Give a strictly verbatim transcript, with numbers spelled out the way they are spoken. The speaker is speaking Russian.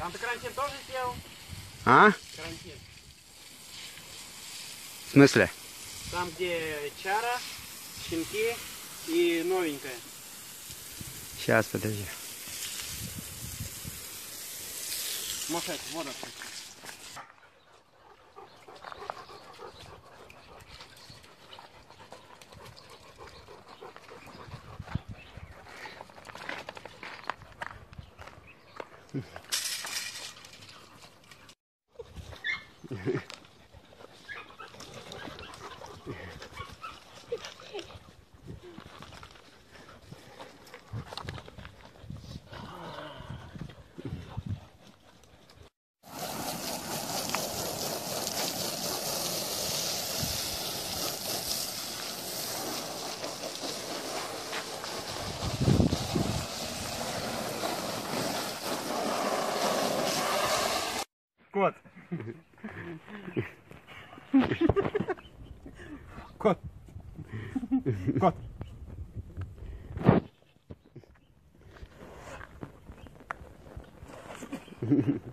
Там ты карантин тоже сделал? А? Карантин. В смысле? Там, где чара, щенки и новенькая. Сейчас, подожди. Может, это, вот это. Кот. Кот. Кот.